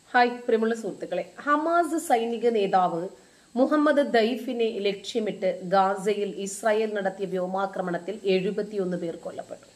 Hi പ്രിയമുള്ള സുഹൃത്തുക്കളെ, Hamas സൈനിക നേതാവ് മുഹമ്മദ് ദൈഫിനെ ലക്ഷ്യമിട്ട് ഗാസയിൽ ഇസ്രായേൽ നടത്തിയ വ്യോമാക്രമണത്തിൽ 71 പേർ കൊല്ലപ്പെട്ടു.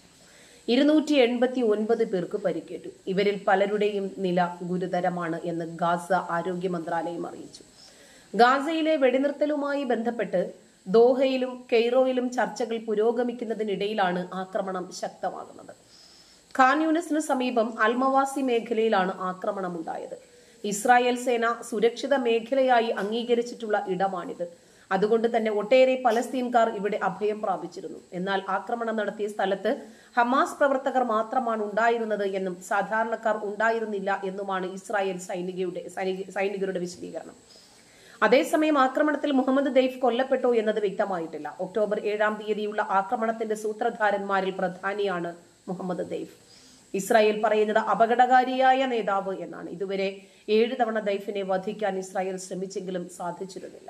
289 പേർക്ക് പരിക്കേറ്റു. ഇവരിൽ പലരുടെയും നില ഗുരുതരമാണ് എന്ന് ഗാസ ആരോഗ്യ മന്ത്രാലയം അറിയിച്ചു. ഗാസയിലെ വെടിനിർത്തലുമായി ബന്ധപ്പെട്ട് ദോഹയിലും കെയ്റോയിലും ചർച്ചകൾ പുരോഗമിക്കുന്നതിനിടയിലാണ് ആക്രമണം ശക്തമാകുന്നത്. ഖാൻ യൂനിസിന് സമീപം അൽമവാസി മേഖലയിലാണ് ആക്രമണമുണ്ടായത്. ഇസ്രായേൽ സേന സുരക്ഷിത മേഖലയായി അംഗീകരിച്ചിട്ടുള്ള ഇടമാണിത്. അതുകൊണ്ട് തന്നെ ഒട്ടേറെ പലസ്തീൻകാർ ഇവിടെ അഭയം പ്രാപിച്ചിരുന്നു. എന്നാൽ ആക്രമണം നടത്തിയ സ്ഥലത്ത് ഹമാസ് പ്രവർത്തകർ മാത്രമാണ് ഉണ്ടായിരുന്നത് എന്നും സാധാരണക്കാർ ഉണ്ടായിരുന്നില്ല എന്നുമാണ് ഇസ്രായേൽ സൈനികരുടെ വിശദീകരണം. അതേസമയം ആക്രമണത്തിൽ മുഹമ്മദ് ദൈഫ് കൊല്ലപ്പെട്ടോ എന്നത് വ്യക്തമായിട്ടില്ല. ഒക്ടോബർ 7-ാം തീയതിയുള്ള ആക്രമണത്തിന്റെ സൂത്രധാരന്മാരിൽ പ്രധാനിയാണ് മുഹമ്മദ് ദൈഫ്. ഇസ്രായേൽ പറയുന്നത് അപകടകാരിയായ നേതാവ് എന്നാണ്. ഇതുവരെ 7 തവണ ദൈഫിനെ വധിക്കാൻ ഇസ്രായേൽ ശ്രമിച്ചെങ്കിലും സാധിച്ചിരുന്നില്ല.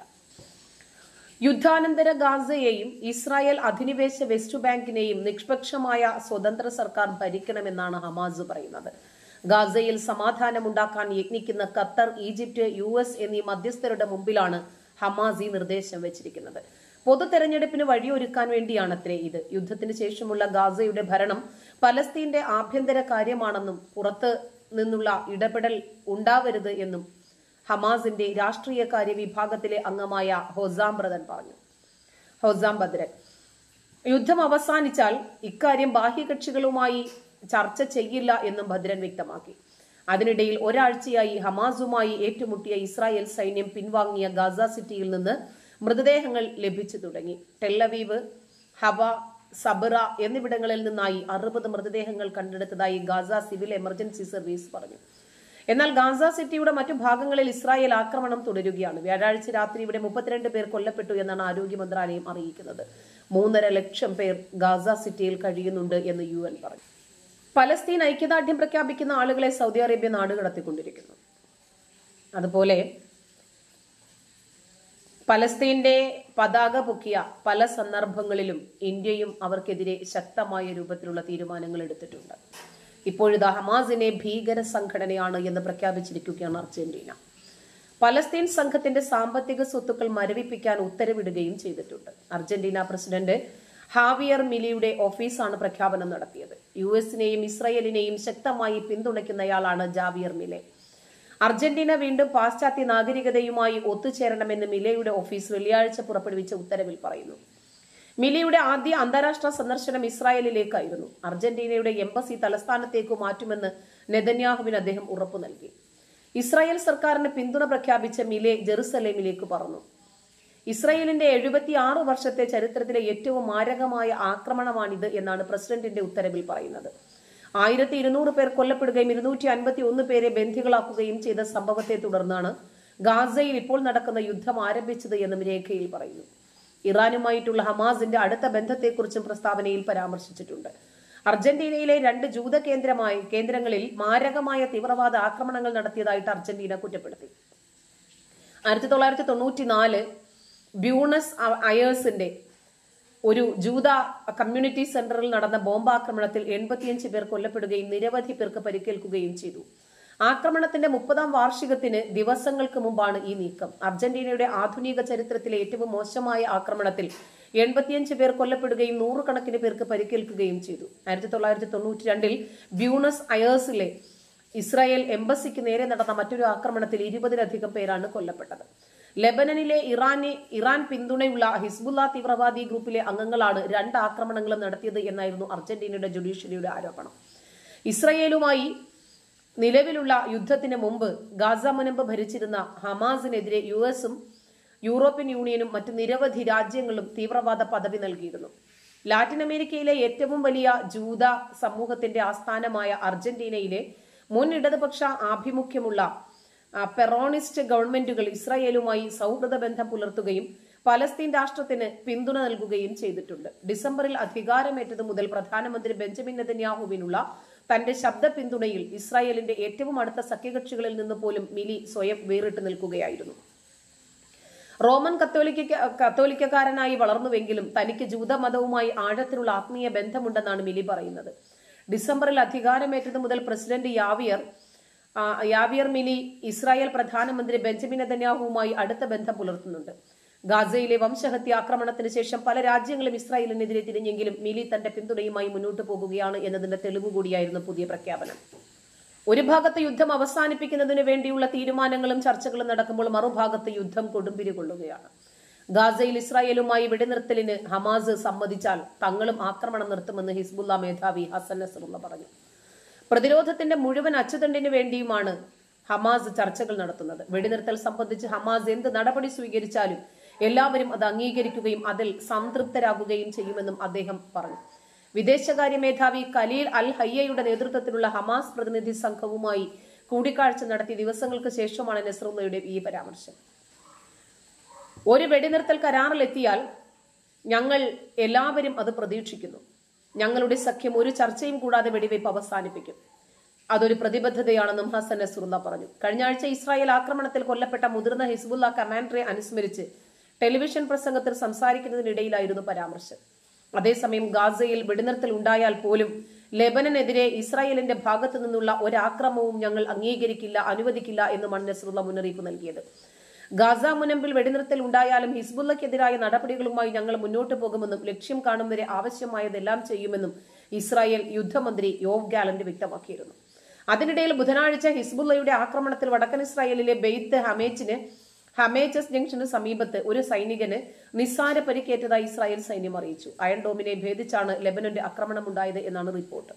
യുദ്ധാനന്തര ഗാസയെയും ഇസ്രായേൽ അധിനിവേശ വെസ്റ്റ് ബാങ്കിനെയും നിഷ്പക്ഷമായ സ്വതന്ത്ര സർക്കാർ ഭരിക്കണമെന്നാണ് ഹമാസ് പറയുന്നത്. ഗാസയിൽ സമാധാനമുണ്ടാക്കാൻ യത്നിക്കുന്ന ഖത്തർ, ഈജിപ്ത്, US എന്നീ മധ്യസ്ഥരുടെ മുമ്പിലാണ് ഹമാസ് ഈ നിർദ്ദേശം വെച്ചിരിക്കുന്നത്. പൊതു തെരഞ്ഞെടുപ്പിന് വഴിയൊരുക്കാൻ വേണ്ടിയാണത്രേ ഇത്. യുദ്ധത്തിന് ശേഷമുള്ള ഗാസയുടെ ഭരണം പലസ്തീന്റെ ആഭ്യന്തര കാര്യമാണെന്നും പുറത്ത് നിന്നുള്ള ഇടപെടൽ ഉണ്ടാവരുത് എന്നും ഹമാസിന്റെ രാഷ്ട്രീയ കാര്യ വിഭാഗത്തിലെ അംഗമായ ഹൊസാം ബദ്രൻ യുദ്ധം അവസാനിച്ചാൽ ഇക്കാര്യം ബാഹ്യകക്ഷികളുമായി ചർച്ച ചെയ്യില്ല എന്നും ഭദ്രൻ വ്യക്തമാക്കി. അതിനിടയിൽ ഒരാഴ്ചയായി ഹമാസുമായി ഏറ്റുമുട്ടിയ ഇസ്രായേൽ സൈന്യം പിൻവാങ്ങിയ ഗാസ സിറ്റിയിൽ നിന്ന് മൃതദേഹങ്ങൾ ലഭിച്ചു തുടങ്ങി. ടെല്ലവീവ്, ഹവ, സബറ എന്നിവിടങ്ങളിൽ നിന്നായി 60 മൃതദേഹങ്ങൾ കണ്ടെടുത്തതായി ഗാസ സിവിൽ എമർജൻസി സർവീസ് പറഞ്ഞു. എന്നാൽ ഗാസ സിറ്റിയുടെ മറ്റു ഭാഗങ്ങളിൽ ഇസ്രായേൽ ആക്രമണം തുടരുകയാണ്. വ്യാഴാഴ്ച രാത്രി ഇവിടെ 32 പേർ കൊല്ലപ്പെട്ടു എന്നാണ് ആരോഗ്യ മന്ത്രാലയം അറിയിക്കുന്നത്. 3.5 ലക്ഷം പേർ ഗാസ സിറ്റിയിൽ കഴിയുന്നുണ്ട് എന്ന് UN പറഞ്ഞു. പലസ്തീൻ ഐക്യദാർഢ്യം പ്രഖ്യാപിക്കുന്ന ആളുകളെ സൗദി അറേബ്യ നാടുകടത്തിക്കൊണ്ടിരിക്കുന്നു. അതുപോലെ പലസ്തീന്റെ പതാക പൊക്കിയ പല സന്ദർഭങ്ങളിലും ഇന്ത്യയും അവർക്കെതിരെ ശക്തമായ രൂപത്തിലുള്ള തീരുമാനങ്ങൾ എടുത്തിട്ടുണ്ട്. ഇപ്പോഴിതാ ഹമാസിനെ ഭീകര സംഘടനയാണ് എന്ന് പ്രഖ്യാപിച്ചിരിക്കുകയാണ് അർജന്റീന. പലസ്തീൻ സംഘത്തിന്റെ സാമ്പത്തിക സ്വത്തുക്കൾ മരവിപ്പിക്കാൻ ഉത്തരവിടുകയും ചെയ്തിട്ടുണ്ട്. അർജന്റീന പ്രസിഡന്റ് ഹാവിയർ മിലിയുടെ ഓഫീസാണ് പ്രഖ്യാപനം നടത്തിയത്. US-നെയും ഇസ്രായേലിനെയും ശക്തമായി പിന്തുണയ്ക്കുന്നയാളാണ് ജാവിയർ മിലെ. അർജന്റീന വീണ്ടും പാശ്ചാത്യ നാഗരികതയുമായി ഒത്തുചേരണമെന്ന് മിലെയുടെ ഓഫീസ് വെള്ളിയാഴ്ച പുറപ്പെടുവിച്ച ഉത്തരവിൽ പറയുന്നു. മിലെയുടെ ആദ്യ അന്താരാഷ്ട്ര സന്ദർശനം ഇസ്രായേലിലേക്കായിരുന്നു. അർജന്റീനയുടെ എംബസി തലസ്ഥാനത്തേക്ക് മാറ്റുമെന്ന് നെതന്യാഹുവിന് അദ്ദേഹം ഉറപ്പു നൽകി. ഇസ്രായേൽ സർക്കാരിന് പിന്തുണ പ്രഖ്യാപിച്ച മിലെ ജെറുസലേമിലേക്ക് പറന്നു. ഇസ്രായേലിന്റെ 76 വർഷത്തെ ചരിത്രത്തിലെ ഏറ്റവും മാരകമായ ആക്രമണമാണിത് എന്നാണ് പ്രസിഡന്റിന്റെ ഉത്തരവിൽ പറയുന്നത്. 1200 പേർ കൊല്ലപ്പെടുകയും 251 പേരെ ബന്ദികളാക്കുകയും ചെയ്ത സംഭവത്തെ തുടർന്നാണ് ഗാസയിൽ ഇപ്പോൾ നടക്കുന്ന യുദ്ധം ആരംഭിച്ചത് എന്നും രേഖയിൽ പറയുന്നു. ഇറാനുമായിട്ടുള്ള ഹമാസിന്റെ അടുത്ത ബന്ധത്തെക്കുറിച്ചും പ്രസ്താവനയിൽ പരാമർശിച്ചിട്ടുണ്ട്. അർജന്റീനയിലെ 2 ജൂത കേന്ദ്രങ്ങളിൽ മാരകമായ തീവ്രവാദ ആക്രമണങ്ങൾ നടത്തിയതായിട്ട് അർജന്റീന കുറ്റപ്പെടുത്തി. 1994 ബ്യൂണസ് അയേഴ്സിന്റെ ഒരു ജൂത കമ്മ്യൂണിറ്റി സെന്ററിൽ നടന്ന ബോംബാക്രമണത്തിൽ 85 പേർ കൊല്ലപ്പെടുകയും നിരവധി പേർക്ക് പരിക്കേൽക്കുകയും ചെയ്തു. ആക്രമണത്തിന്റെ 30-ാം വാർഷികത്തിന് ദിവസങ്ങൾക്ക് മുമ്പാണ് ഈ നീക്കം. അർജന്റീനയുടെ ആധുനിക ചരിത്രത്തിലെ ഏറ്റവും മോശമായ ആക്രമണത്തിൽ 85 പേർ കൊല്ലപ്പെടുകയും 100 കണക്കിന് പേർക്ക് പരിക്കേൽക്കുകയും ചെയ്തു. 1992 ബ്യൂണസ് അയേഴ്സിലെ ഇസ്രായേൽ എംബസിക്ക് നേരെ നടന്ന മറ്റൊരു ആക്രമണത്തിൽ 20-ലധികം പേരാണ് കൊല്ലപ്പെട്ടത്. ലെബനനിലെ ഇറാൻ പിന്തുണയുള്ള ഹിസ്ബുള്ള തീവ്രവാദി ഗ്രൂപ്പിലെ അംഗങ്ങളാണ് 2 ആക്രമണങ്ങളും നടത്തിയത് എന്നായിരുന്നു അർജന്റീനയുടെ ജുഡീഷ്യറിയുടെ ആരോപണം. ഇസ്രായേലുമായി നിലവിലുള്ള യുദ്ധത്തിന് മുമ്പ് ഗാസ മുനമ്പ് ഭരിച്ചിരുന്ന ഹമാസിനെതിരെ US-ഉം യൂറോപ്യൻ യൂണിയനും മറ്റ് നിരവധി രാജ്യങ്ങളും തീവ്രവാദ പദവി നൽകിയിരുന്നു. ലാറ്റിൻ അമേരിക്കയിലെ ഏറ്റവും വലിയ ജൂത സമൂഹത്തിന്റെ ആസ്ഥാനമായ അർജന്റീനയിലെ മുൻ ഇടതുപക്ഷ ആഭിമുഖ്യമുള്ള പെറോണിസ്റ്റ് ഗവൺമെന്റുകൾ ഇസ്രായേലുമായി സൗഹൃദ ബന്ധം പുലർത്തുകയും പലസ്തീൻ രാഷ്ട്രത്തിന് പിന്തുണ നൽകുകയും ചെയ്തിട്ടുണ്ട്. ഡിസംബറിൽ അധികാരമേറ്റതു മുതൽ പ്രധാനമന്ത്രി ബെഞ്ചമിൻ നെതന്യാഹുവിനുള്ള തന്റെ ശബ്ദ പിന്തുണയിൽ ഇസ്രായേലിന്റെ ഏറ്റവും അടുത്ത സഖ്യകക്ഷികളിൽ നിന്ന് പോലും മിലി സ്വയം വേറിട്ട് നിൽക്കുകയായിരുന്നു. റോമൻ കത്തോലിക്കക്കാരനായി വളർന്നുവെങ്കിലും തനിക്ക് ജൂതമതവുമായി ആഴത്തിലുള്ള ആത്മീയ ബന്ധമുണ്ടെന്നാണ് മിലി പറയുന്നത്. ഡിസംബറിൽ അധികാരമേറ്റതു മുതൽ president Javier Javier Milei Israel പ്രധാനമന്ത്രി ബെഞ്ചമിൻ നെതന്യാഹുവുമായി അടുത്ത ബന്ധം പുലർത്തുന്നുണ്ട്. ഗാസയിലെ വംശഹത്യ ആക്രമണത്തിന് ശേഷം പല രാജ്യങ്ങളും ഇസ്രായേലിനെതിരെ തിരിഞ്ഞെങ്കിലും മിലി തന്റെ പിന്തുണയുമായി മുന്നോട്ട് പോകുകയാണ് എന്നതിന്റെ തെളിവ് കൂടിയായിരുന്നു പുതിയ പ്രഖ്യാപനം. ഒരു ഭാഗത്ത് യുദ്ധം അവസാനിപ്പിക്കുന്നതിന് വേണ്ടിയുള്ള തീരുമാനങ്ങളും ചർച്ചകളും നടക്കുമ്പോൾ മറുഭാഗത്ത് യുദ്ധം കൊടുമ്പിരി കൊള്ളുകയാണ്. ഗാസയിൽ ഇസ്രായേലുമായി വെടിനിർത്തലിന് ഹമാസ് സമ്മതിച്ചാൽ തങ്ങളും ആക്രമണം നിർത്തുമെന്ന് ഹിസ്ബുള്ള മേധാവി ഹസൻ നസ്രുള്ള പറഞ്ഞു. പ്രതിരോധത്തിന്റെ മുഴുവൻ അച്ചുതണ്ടിന് വേണ്ടിയുമാണ് ഹമാസ് ചർച്ചകൾ നടത്തുന്നത്. വെടിനിർത്തൽ സംബന്ധിച്ച് ഹമാസ് എന്ത് നടപടി സ്വീകരിച്ചാലും എല്ലാവരും അത് അംഗീകരിക്കുകയും അതിൽ സംതൃപ്തരാകുകയും ചെയ്യുമെന്നും അദ്ദേഹം പറഞ്ഞു. വിദേശകാര്യ മേധാവി ഖലീൽ അൽ ഹയ്യയുടെ നേതൃത്വത്തിലുള്ള ഹമാസ് പ്രതിനിധി സംഘവുമായി കൂടിക്കാഴ്ച നടത്തിയ ദിവസങ്ങൾക്ക് ശേഷമാണ് നസ്രുള്ളയുടെ ഈ പരാമർശം. ഒരു വെടിനിർത്തൽ കരാറിലെത്തിയാൽ ഞങ്ങൾ എല്ലാവരും അത് പ്രതീക്ഷിക്കുന്നു. ഞങ്ങളുടെ സഖ്യം ഒരു ചർച്ചയും കൂടാതെ വെടിവയ്പ് അവസാനിപ്പിക്കും. അതൊരു പ്രതിബദ്ധതയാണെന്നും ഹസൻ നസ്രുള്ള പറഞ്ഞു. കഴിഞ്ഞ ആഴ്ച ഇസ്രായേൽ ആക്രമണത്തിൽ കൊല്ലപ്പെട്ട മുതിർന്ന ഹിസ്ബുള്ള കമാൻഡറെ അനുസ്മരിച്ച് ടെലിവിഷൻ പ്രസംഗത്തിൽ സംസാരിക്കുന്നതിനിടയിലായിരുന്നു പരാമർശം. അതേസമയം ഗാസയിൽ വെടിനിർത്തൽ ഉണ്ടായാൽ പോലും ലെബനനെതിരെ ഇസ്രായേലിന്റെ ഭാഗത്തു നിന്നുള്ള ഒരാക്രമണവും ഞങ്ങൾ അംഗീകരിക്കില്ല, അനുവദിക്കില്ല എന്നുമാണ് നസ്രുള്ള മുന്നറിയിപ്പ് നൽകിയത്. ഗാസ മുനമ്പിൽ വെടിനിർത്തൽ ഉണ്ടായാലും ഹിസ്ബുള്ളക്കെതിരായ നടപടികളുമായി ഞങ്ങൾ മുന്നോട്ട് പോകുമെന്നും ലക്ഷ്യം കാണും വരെ ആവശ്യമായതെല്ലാം ചെയ്യുമെന്നും ഇസ്രായേൽ യുദ്ധമന്ത്രി യോവ് ഗാലന്റ് വ്യക്തമാക്കിയിരുന്നു. അതിനിടയിൽ ബുധനാഴ്ച ഹിസ്ബുള്ളയുടെ ആക്രമണത്തിൽ വടക്കൻ ഇസ്രായേലിലെ ബെയ്ത്ത് ഹമേച്ചസ് ജംഗ്ഷന് സമീപത്ത് ഒരു സൈനികന് നിസ്സാര പരിക്കേറ്റതായി ഇസ്രായേൽ സൈന്യം അറിയിച്ചു. അയൺ ഡോമിനെ ഭേദിച്ചാണ് ലെബനന്റെ ആക്രമണമുണ്ടായത് എന്നാണ് റിപ്പോർട്ട്.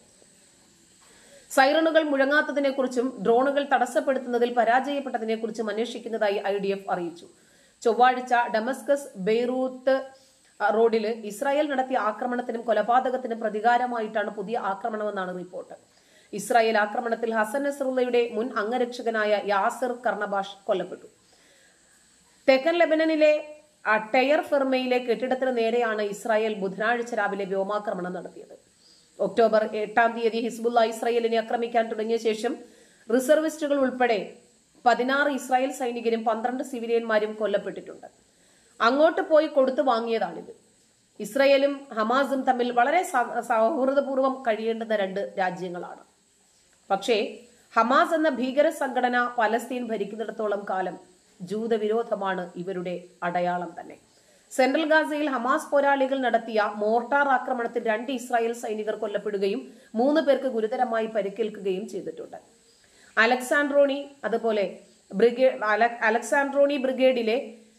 സൈറണുകൾ മുഴങ്ങാത്തതിനെക്കുറിച്ചും ഡ്രോണുകൾ തടസ്സപ്പെടുത്തുന്നതിൽ പരാജയപ്പെട്ടതിനെക്കുറിച്ചും അന്വേഷിക്കുന്നതായി IDF അറിയിച്ചു. ചൊവ്വാഴ്ച ഡമസ്കസ് ബെയ്റൂത്ത് റോഡിൽ ഇസ്രായേൽ നടത്തിയ ആക്രമണത്തിനും കൊലപാതകത്തിനും പ്രതികാരമായിട്ടാണ് പുതിയ ആക്രമണമെന്നാണ് റിപ്പോർട്ട്. ഇസ്രായേൽ ആക്രമണത്തിൽ ഹസൻ നസ്രുള്ളയുടെ മുൻ അംഗരക്ഷകനായ യാസിർ കർണബാഷ് കൊല്ലപ്പെട്ടു. തെക്കൻ ലെബനനിലെ ടയർ ഫെർമയിലെ കെട്ടിടത്തിന് നേരെയാണ് ഇസ്രായേൽ ബുധനാഴ്ച രാവിലെ വ്യോമാക്രമണം നടത്തിയത്. ഒക്ടോബർ 8 ഹിസ്ബുള്ള ഇസ്രായേലിനെ ആക്രമിക്കാൻ തുടങ്ങിയ ശേഷം റിസർവിസ്റ്റുകൾ ഉൾപ്പെടെ 16 ഇസ്രായേൽ സൈനികരും 12 സിവിലിയന്മാരും കൊല്ലപ്പെട്ടിട്ടുണ്ട്. അങ്ങോട്ട് പോയി കൊടുത്തു വാങ്ങിയതാണിത്. ഇസ്രായേലും ഹമാസും തമ്മിൽ വളരെ സൗഹൃദപൂർവ്വം കഴിയേണ്ടുന്ന രണ്ട് രാജ്യങ്ങളാണ്. പക്ഷേ ഹമാസ് എന്ന ഭീകര സംഘടന പലസ്തീൻ ഭരിക്കുന്നിടത്തോളം കാലം ജൂതവിരോധമാണ് ഇവരുടെ അടയാളം തന്നെ. സെൻട്രൽ ഗാസയിൽ ഹമാസ് പോരാളികൾ നടത്തിയ മോർട്ടാർ ആക്രമണത്തിൽ 2 ഇസ്രായേൽ സൈനികർ കൊല്ലപ്പെടുകയും 3 പേർക്ക് ഗുരുതരമായി പരിക്കേൽക്കുകയും ചെയ്തിട്ടുണ്ട്. അലക്സാൻഡ്രോണി ബ്രിഗേഡിലെ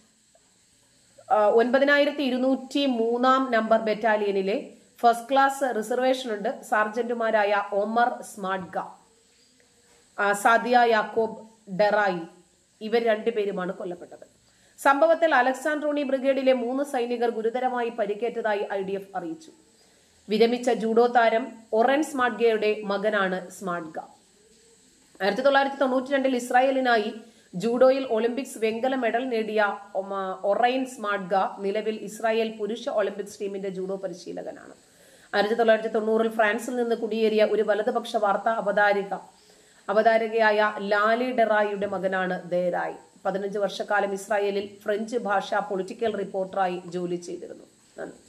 9203 നമ്പർ ബറ്റാലിയനിലെ ഫസ്റ്റ് ക്ലാസ് റിസർവേഷനുണ്ട് സാർജന്റുമാരായ Omer Smadja, Saadia Yaakov Derai ഇവർ 2 പേരുമാണ് കൊല്ലപ്പെട്ടത്. സംഭവത്തിൽ അലക്സാൻഡ്രോണി ബ്രിഗേഡിലെ 3 സൈനികർ ഗുരുതരമായി പരിക്കേറ്റതായി IDF അറിയിച്ചു. വിരമിച്ച ജൂഡോ താരം ഒറൻ സ്മാഡ്ഗയുടെ മകനാണ് സ്മാഡ്ഗ. 1992 ഇസ്രായേലിനായി ജൂഡോയിൽ ഒളിമ്പിക്സ് വെങ്കല മെഡൽ നേടിയ ഒറൈൻ സ്മാഡ്ഗ നിലവിൽ ഇസ്രായേൽ പുരുഷ ഒളിമ്പിക്സ് ടീമിന്റെ ജൂഡോ പരിശീലകനാണ്. 1990 ഫ്രാൻസിൽ നിന്ന് കുടിയേറിയ ഒരു വലതുപക്ഷ വാർത്താ അവതാരകയായ ലാലി ഡെറായിയുടെ മകനാണ് ദേരായ്. 15 വർഷക്കാലം ഇസ്രായേലിൽ ഫ്രഞ്ച് ഭാഷ പൊളിറ്റിക്കൽ റിപ്പോർട്ടറായി ജോലി ചെയ്തിരുന്നു.